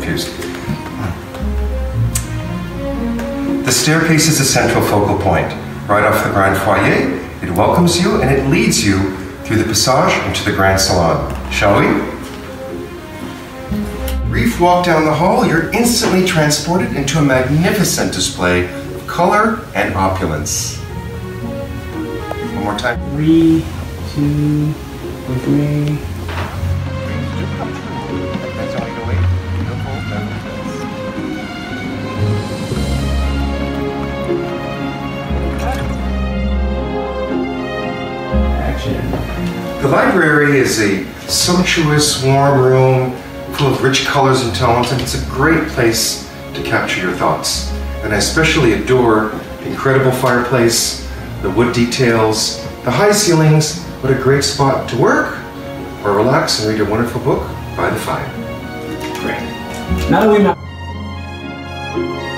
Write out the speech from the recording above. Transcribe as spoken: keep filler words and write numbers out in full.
confused. The staircase is the central focal point. Right off the grand foyer, it welcomes you and it leads you through the passage into the grand salon. Shall we? Brief walk down the hall, you're instantly transported into a magnificent display of color and opulence. One more time. Three, two, three. The library is a sumptuous, warm room full of rich colors and tones, and it's a great place to capture your thoughts. And I especially adore the incredible fireplace, the wood details, the high ceilings. What a great spot to work or relax and read a wonderful book by the fire. Great. Now that we know.